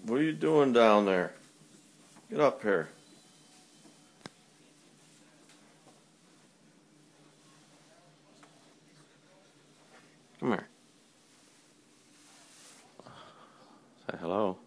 What are you doing down there? Get up here. Come here. Say hello.